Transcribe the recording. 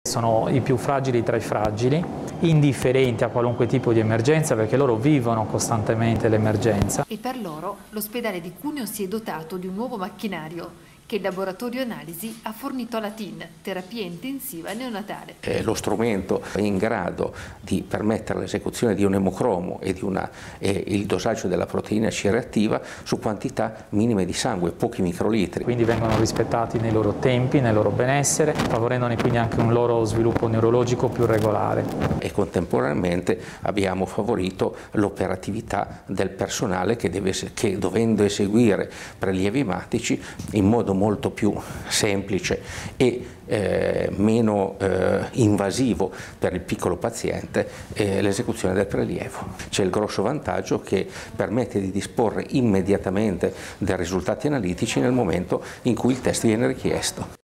Sono i più fragili tra i fragili, indifferenti a qualunque tipo di emergenza perché loro vivono costantemente l'emergenza. E per loro l'ospedale di Cuneo si è dotato di un nuovo macchinario che il laboratorio analisi ha fornito alla TIN, terapia intensiva neonatale. Lo strumento è in grado di permettere l'esecuzione di un emocromo e il dosaggio della proteina C reattiva su quantità minime di sangue, pochi microlitri. Quindi vengono rispettati nei loro tempi, nel loro benessere, favorendone quindi anche un loro sviluppo neurologico più regolare. E contemporaneamente abbiamo favorito l'operatività del personale che dovendo eseguire prelievi ematici in modo molto più semplice e meno invasivo per il piccolo paziente l'esecuzione del prelievo. C'è il grosso vantaggio che permette di disporre immediatamente dei risultati analitici nel momento in cui il test viene richiesto.